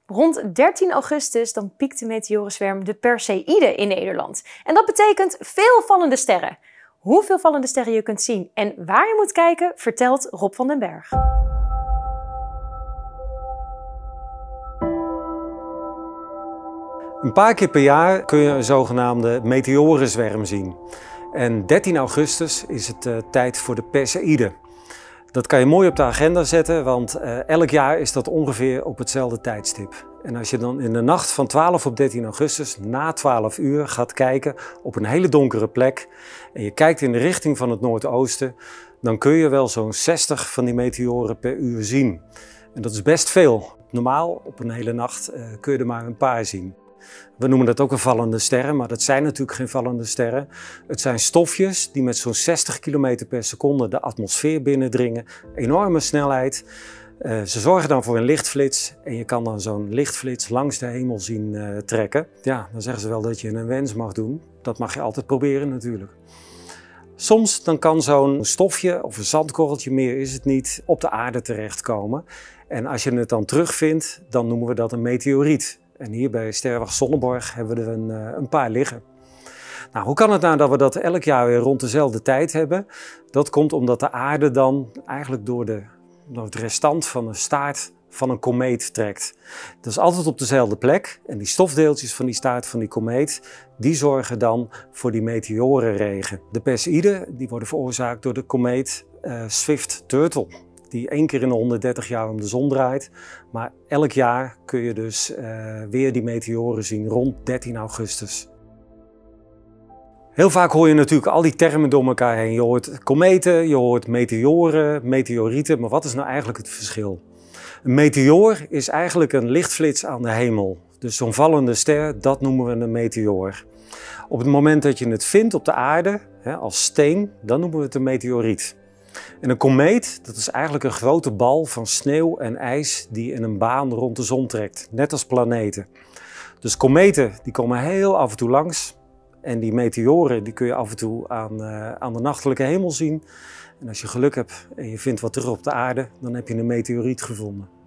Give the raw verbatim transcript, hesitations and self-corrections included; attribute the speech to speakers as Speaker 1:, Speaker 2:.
Speaker 1: Rond dertien augustus dan piekt de meteorenzwerm de Perseïde in Nederland. En dat betekent veel vallende sterren. Hoeveel vallende sterren je kunt zien en waar je moet kijken, vertelt Rob van den Berg.
Speaker 2: Een paar keer per jaar kun je een zogenaamde meteorenzwerm zien. En dertien augustus is het uh, tijd voor de Perseïde. Dat kan je mooi op de agenda zetten, want uh, elk jaar is dat ongeveer op hetzelfde tijdstip. En als je dan in de nacht van twaalf op dertien augustus na twaalf uur gaat kijken op een hele donkere plek en je kijkt in de richting van het noordoosten, dan kun je wel zo'n zestig van die meteoren per uur zien. En dat is best veel. Normaal op een hele nacht uh, kun je er maar een paar zien. We noemen dat ook een vallende sterren, maar dat zijn natuurlijk geen vallende sterren. Het zijn stofjes die met zo'n zestig kilometer per seconde de atmosfeer binnendringen. Enorme snelheid. Uh, ze zorgen dan voor een lichtflits en je kan dan zo'n lichtflits langs de hemel zien uh, trekken. Ja, dan zeggen ze wel dat je een wens mag doen. Dat mag je altijd proberen natuurlijk. Soms dan kan zo'n stofje of een zandkorreltje, meer is het niet, op de aarde terechtkomen. En als je het dan terugvindt, dan noemen we dat een meteoriet. En hier bij Sterrenwacht Sonneborg hebben we er een, een paar liggen. Nou, hoe kan het nou dat we dat elk jaar weer rond dezelfde tijd hebben? Dat komt omdat de aarde dan eigenlijk door, de, door het restant van de staart van een komeet trekt. Dat is altijd op dezelfde plek. En die stofdeeltjes van die staart van die komeet, die zorgen dan voor die meteorenregen. De Perseïde die worden veroorzaakt door de komeet uh, Swift-Turtle. Die één keer in de honderddertig jaar om de zon draait. Maar elk jaar kun je dus uh, weer die meteoren zien rond dertien augustus. Heel vaak hoor je natuurlijk al die termen door elkaar heen. Je hoort kometen, je hoort meteoren, meteorieten. Maar wat is nou eigenlijk het verschil? Een meteoor is eigenlijk een lichtflits aan de hemel. Dus zo'n vallende ster, dat noemen we een meteoor. Op het moment dat je het vindt op de aarde, hè, als steen, dan noemen we het een meteoriet. En een komeet, dat is eigenlijk een grote bal van sneeuw en ijs die in een baan rond de zon trekt, net als planeten. Dus kometen die komen heel af en toe langs en die meteoren die kun je af en toe aan, uh, aan de nachtelijke hemel zien. En als je geluk hebt en je vindt wat terug op de aarde, dan heb je een meteoriet gevonden.